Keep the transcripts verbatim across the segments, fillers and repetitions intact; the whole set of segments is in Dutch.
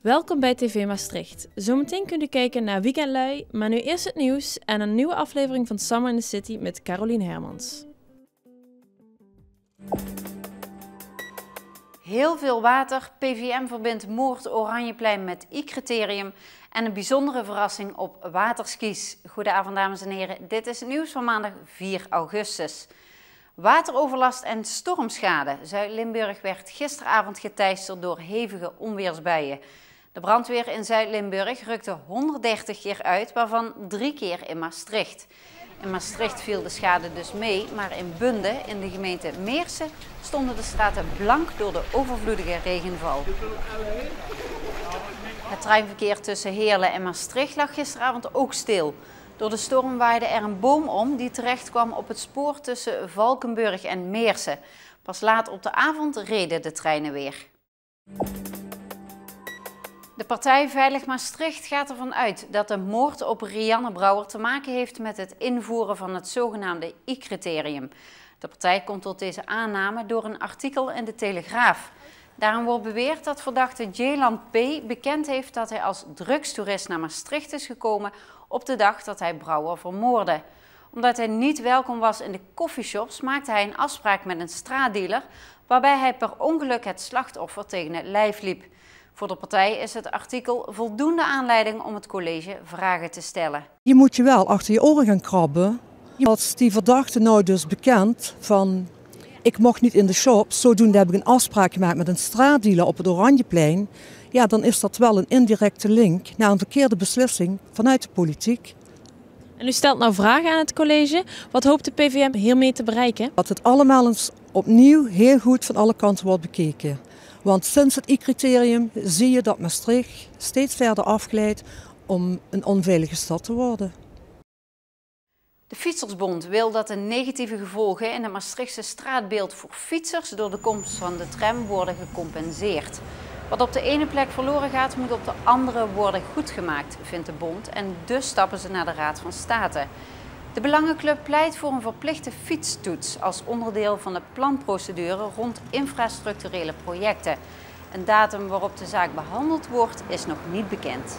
Welkom bij T V Maastricht. Zometeen kunt u kijken naar Weekendlui, maar nu eerst het nieuws en een nieuwe aflevering van Summer in the City met Carolien Hermans. Heel veel water, P V M verbindt Moord Oranjeplein met I-criterium en een bijzondere verrassing op waterskis. Goedenavond dames en heren, dit is het nieuws van maandag vier augustus. Wateroverlast en stormschade. Zuid-Limburg werd gisteravond geteisterd door hevige onweersbuien. De brandweer in Zuid-Limburg rukte honderddertig keer uit, waarvan drie keer in Maastricht. In Maastricht viel de schade dus mee, maar in Bunde, in de gemeente Meersen, stonden de straten blank door de overvloedige regenval. Het treinverkeer tussen Heerlen en Maastricht lag gisteravond ook stil. Door de storm waaide er een boom om die terecht kwam op het spoor tussen Valkenburg en Meersen. Pas laat op de avond reden de treinen weer. De partij Veilig Maastricht gaat ervan uit dat de moord op Rianne Brouwer te maken heeft met het invoeren van het zogenaamde I-criterium. De partij komt tot deze aanname door een artikel in de Telegraaf. Daarin wordt beweerd dat verdachte Jaylan P. bekend heeft dat hij als drugstoerist naar Maastricht is gekomen op de dag dat hij Brouwer vermoordde. Omdat hij niet welkom was in de koffieshops maakte hij een afspraak met een straatdealer waarbij hij per ongeluk het slachtoffer tegen het lijf liep. Voor de partij is het artikel voldoende aanleiding om het college vragen te stellen. Je moet je wel achter je oren gaan krabben. Als die verdachte nou dus bekend van ik mocht niet in de shop, zodoende heb ik een afspraak gemaakt met een straatdealer op het Oranjeplein. Ja, dan is dat wel een indirecte link naar een verkeerde beslissing vanuit de politiek. En u stelt nou vragen aan het college. Wat hoopt de P V M hiermee te bereiken? Dat het allemaal eens opnieuw heel goed van alle kanten wordt bekeken. Want sinds het I-criterium zie je dat Maastricht steeds verder afglijdt om een onveilige stad te worden. De Fietsersbond wil dat de negatieve gevolgen in het Maastrichtse straatbeeld voor fietsers door de komst van de tram worden gecompenseerd. Wat op de ene plek verloren gaat, moet op de andere worden goedgemaakt, vindt de bond. En dus stappen ze naar de Raad van State. De Belangenclub pleit voor een verplichte fietstoets als onderdeel van de planprocedure rond infrastructurele projecten. Een datum waarop de zaak behandeld wordt is nog niet bekend.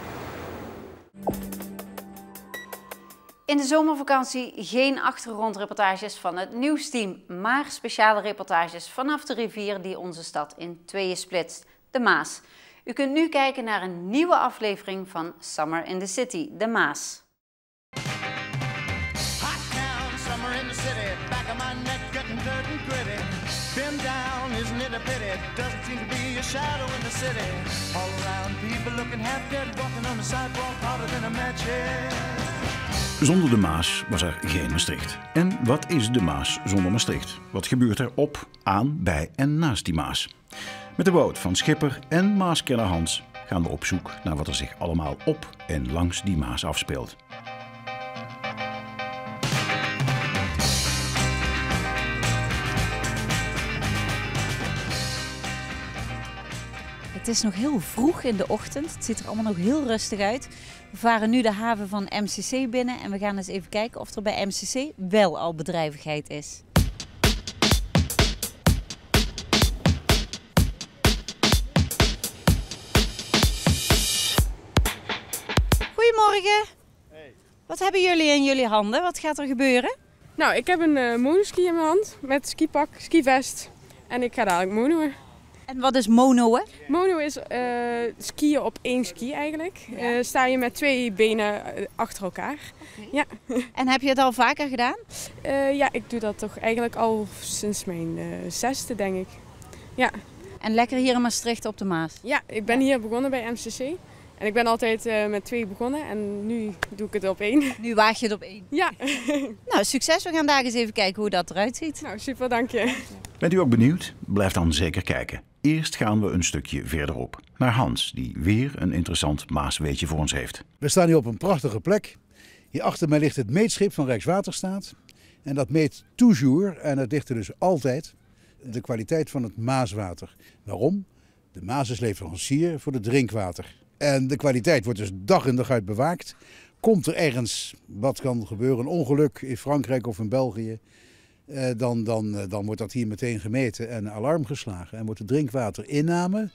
In de zomervakantie geen achtergrondreportages van het nieuwsteam, maar speciale reportages vanaf de rivier die onze stad in tweeën splitst, de Maas. U kunt nu kijken naar een nieuwe aflevering van Summer in the City, de Maas. Zonder de Maas was er geen Maastricht. En wat is de Maas zonder Maastricht? Wat gebeurt er op, aan, bij en naast die Maas? Met de boot van schipper en Maaskenner Hans gaan we op zoek naar wat er zich allemaal op en langs die Maas afspeelt. Het is nog heel vroeg in de ochtend. Het ziet er allemaal nog heel rustig uit. We varen nu de haven van M C C binnen en we gaan eens even kijken of er bij M C C wel al bedrijvigheid is. Goedemorgen. Hey. Wat hebben jullie in jullie handen? Wat gaat er gebeuren? Nou, ik heb een uh, monoski in mijn hand met skipak, skivest en ik ga dadelijk monoen. En wat is monoën? Mono is uh, skiën op één ski eigenlijk. Ja. Uh, sta je met twee benen uh, achter elkaar. Okay. Ja. En heb je het al vaker gedaan? Uh, ja, ik doe dat toch eigenlijk al sinds mijn uh, zesde, denk ik. Ja. En lekker hier in Maastricht op de Maas? Ja, ik ben hier begonnen bij M C C. En ik ben altijd uh, met twee begonnen en nu doe ik het op één. Nu waag je het op één? Ja. Nou, succes. We gaan daar eens even kijken hoe dat eruit ziet. Nou, super, dank je. Bent u ook benieuwd? Blijf dan zeker kijken. Eerst gaan we een stukje verderop, naar Hans, die weer een interessant Maasweetje voor ons heeft. We staan hier op een prachtige plek. Hier achter mij ligt het meetschip van Rijkswaterstaat. En dat meet toujours, en dat ligt er dus altijd, de kwaliteit van het Maaswater. Waarom? De Maas is leverancier voor het drinkwater. En de kwaliteit wordt dus dag in dag uit bewaakt. Komt er ergens, wat kan gebeuren, een ongeluk in Frankrijk of in België, eh, dan, dan, dan wordt dat hier meteen gemeten en alarm geslagen. En wordt de drinkwaterinname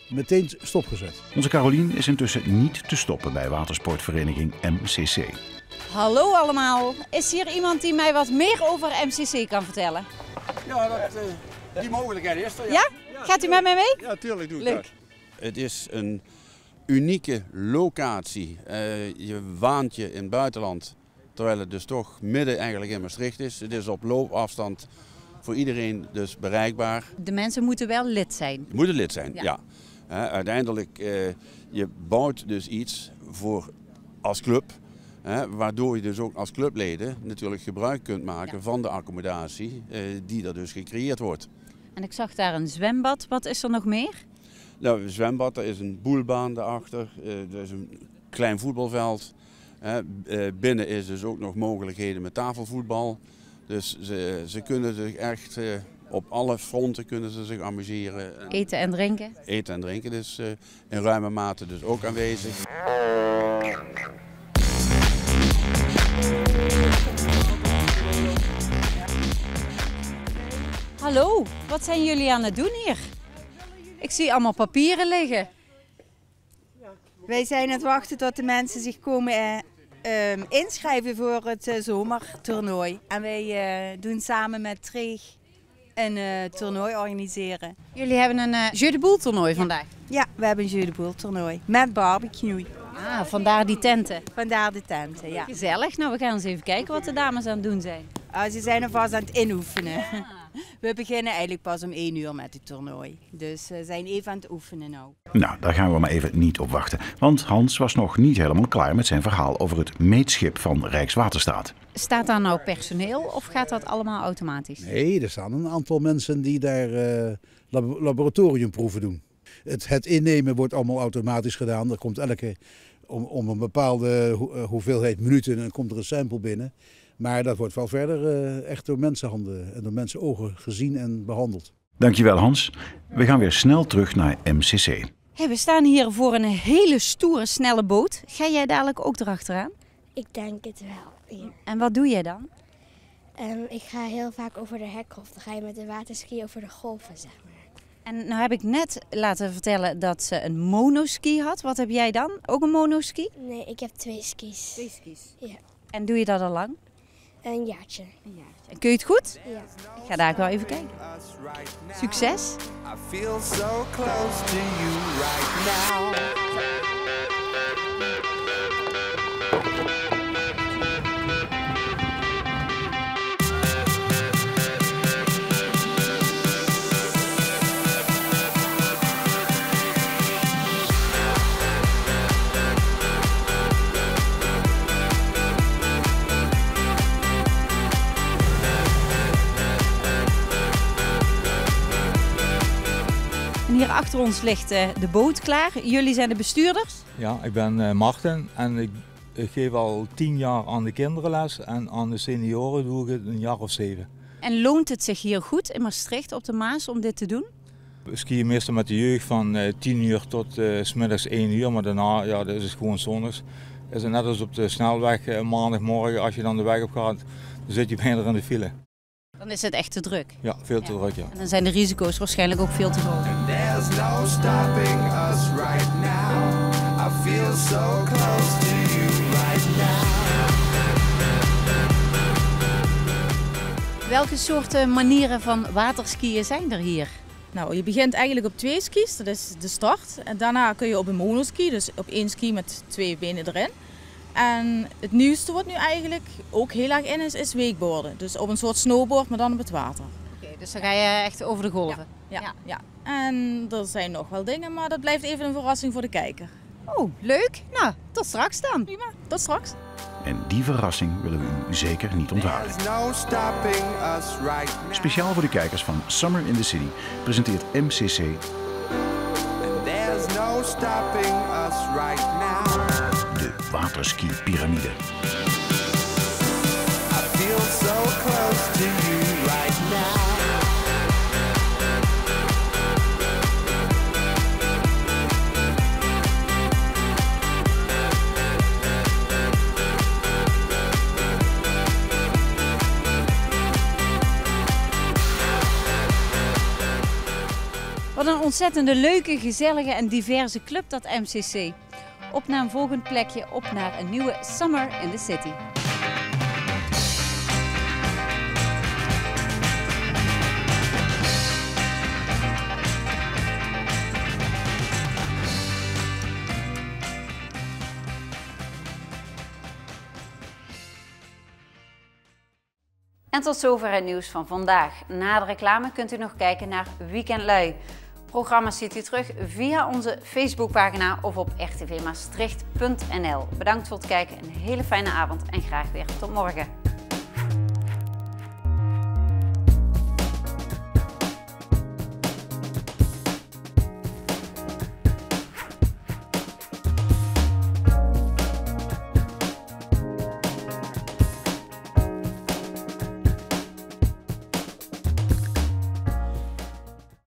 meteen stopgezet. Onze Carolien is intussen niet te stoppen bij watersportvereniging M C C. Hallo allemaal. Is hier iemand die mij wat meer over M C C kan vertellen? Ja, dat, uh, die mogelijkheid is er. Ja? Ja? Gaat u met mij mee? Ja, tuurlijk doe ik Leuk. dat. Het is een unieke locatie. Uh, je waant je in het buitenland, terwijl het dus toch midden eigenlijk in Maastricht is. Het is op loopafstand voor iedereen dus bereikbaar. De mensen moeten wel lid zijn. Je moet een lid zijn, ja. Ja. Uh, uiteindelijk, uh, je bouwt dus iets voor als club. Hè, waardoor je dus ook als clubleden natuurlijk gebruik kunt maken ja. van de accommodatie uh, die er dus gecreëerd wordt. En ik zag daar een zwembad. Wat is er nog meer? Nou, een zwembad, er is een boelbaan daarachter, uh, er is een klein voetbalveld. Uh, uh, binnen is dus ook nog mogelijkheden met tafelvoetbal. Dus ze, ze kunnen zich echt uh, op alle fronten kunnen ze zich amuseren. Eten en drinken? Eten en drinken is uh, in ruime mate dus ook aanwezig. Hallo, wat zijn jullie aan het doen hier? Ik zie allemaal papieren liggen. Wij zijn aan het wachten tot de mensen zich komen uh, um, inschrijven voor het uh, zomertoernooi. En wij uh, doen samen met Treeg een uh, toernooi organiseren. Jullie hebben een uh, Jeu de Boule toernooi vandaag? Ja, we hebben een Jeu de Boule toernooi met barbecue. Ah, vandaar die tenten. Vandaar de tenten, ja. Gezellig. Nou, we gaan eens even kijken wat de dames aan het doen zijn. Uh, ze zijn alvast aan het inoefenen. Ah. We beginnen eigenlijk pas om één uur met het toernooi. Dus we zijn even aan het oefenen nou. Nou, daar gaan we maar even niet op wachten. Want Hans was nog niet helemaal klaar met zijn verhaal over het meetschip van Rijkswaterstaat. Staat daar nou personeel of gaat dat allemaal automatisch? Nee, er staan een aantal mensen die daar uh, lab laboratoriumproeven doen. Het, het innemen wordt allemaal automatisch gedaan. Er komt elke, om, om een bepaalde ho hoeveelheid minuten en komt er een sample binnen. Maar dat wordt wel verder uh, echt door mensenhanden en door mensenogen gezien en behandeld. Dankjewel Hans. We gaan weer snel terug naar M C C. Hey, we staan hier voor een hele stoere, snelle boot. Ga jij dadelijk ook erachteraan? Ik denk het wel. Ja. En wat doe jij dan? Um, ik ga heel vaak over de hekgolf. Dan ga je met de waterski over de golven, zeg maar. En nou heb ik net laten vertellen dat ze een monoski had. Wat heb jij dan? Ook een monoski? Nee, ik heb twee skis. Twee skis? Ja. En doe je dat al lang? Een jaartje. Een jaartje. En kun je het goed? Ja. Ik ga daar wel even kijken. Succes! I feel so close to you right now. Hier achter ons ligt uh, de boot klaar. Jullie zijn de bestuurders? Ja, ik ben uh, Martin en ik, ik geef al tien jaar aan de kinderen les en aan de senioren doe ik het een jaar of zeven. En loont het zich hier goed in Maastricht op de Maas om dit te doen? We skiën meestal met de jeugd van uh, tien uur tot uh, 's middags één uur, maar daarna ja, dat is het gewoon zondags. Is het net als op de snelweg uh, maandagmorgen, als je dan de weg op gaat, dan zit je bijna in de file. Dan is het echt te druk. Ja, veel te ja. druk, ja. En dan zijn de risico's waarschijnlijk ook veel te groot. There's no stopping us right now. I feel so close to you right now. Welke soorten manieren van waterskiën zijn er hier? Nou, je begint eigenlijk op twee skis, dat is de start. En daarna kun je op een monoski, dus op één ski met twee benen erin. En het nieuwste wat nu eigenlijk ook heel erg in is, is wakeboarden. Dus op een soort snowboard, maar dan op het water. Oké, okay, dus dan ga je echt over de golven? Ja, ja, ja. En er zijn nog wel dingen, maar dat blijft even een verrassing voor de kijker. Oh, leuk. Nou, tot straks dan. Prima, tot straks. En die verrassing willen we u zeker niet onthouden. Speciaal voor de kijkers van Summer in the City presenteert M C C de waterski-pyramide. Wat een ontzettende leuke, gezellige en diverse club dat M C C. Op naar een volgend plekje, op naar een nieuwe Summer in the City. En tot zover het nieuws van vandaag. Na de reclame kunt u nog kijken naar Weekend Lui. Programma's ziet u terug via onze Facebookpagina of op r t v maastricht punt n l. Bedankt voor het kijken, een hele fijne avond en graag weer tot morgen.